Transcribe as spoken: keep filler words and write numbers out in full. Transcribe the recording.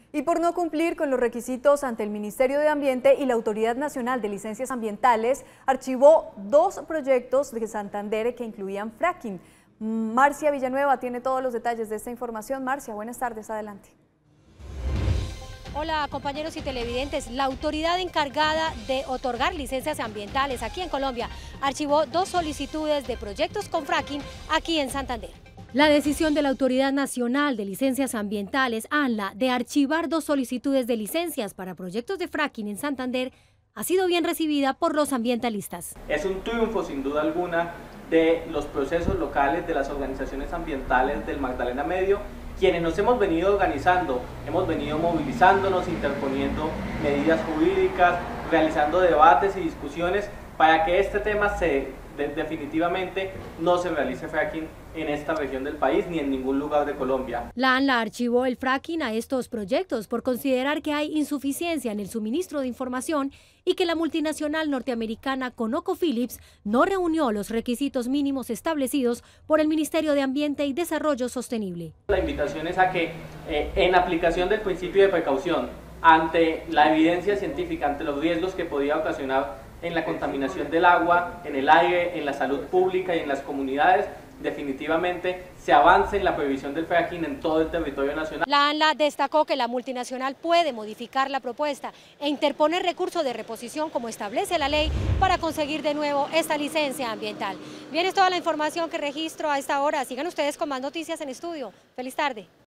Y por no cumplir con los requisitos ante el Ministerio de Ambiente y la Autoridad Nacional de Licencias Ambientales, archivó dos proyectos de Santander que incluían fracking. Marcia Villanueva tiene todos los detalles de esta información. Marcia, buenas tardes, adelante. Hola compañeros y televidentes, la autoridad encargada de otorgar licencias ambientales aquí en Colombia archivó dos solicitudes de proyectos con fracking aquí en Santander. La decisión de la Autoridad Nacional de Licencias Ambientales, ANLA, de archivar dos solicitudes de licencias para proyectos de fracking en Santander ha sido bien recibida por los ambientalistas. Es un triunfo sin duda alguna de los procesos locales, de las organizaciones ambientales del Magdalena Medio, quienes nos hemos venido organizando, hemos venido movilizándonos, interponiendo medidas jurídicas, realizando debates y discusiones para que este tema se, de, definitivamente no se realice fracking en esta región del país ni en ningún lugar de Colombia. La ANLA archivó el fracking a estos proyectos por considerar que hay insuficiencia en el suministro de información y que la multinacional norteamericana ConocoPhillips no reunió los requisitos mínimos establecidos por el Ministerio de Ambiente y Desarrollo Sostenible. La invitación es a que eh, en aplicación del principio de precaución, ante la evidencia científica, ante los riesgos que podía ocasionar en la contaminación del agua, en el aire, en la salud pública y en las comunidades, definitivamente se avance en la prohibición del fracking en todo el territorio nacional. La ANLA destacó que la multinacional puede modificar la propuesta e interponer recurso de reposición como establece la ley para conseguir de nuevo esta licencia ambiental. Bien, es toda la información que registro a esta hora. Sigan ustedes con más noticias en estudio. Feliz tarde.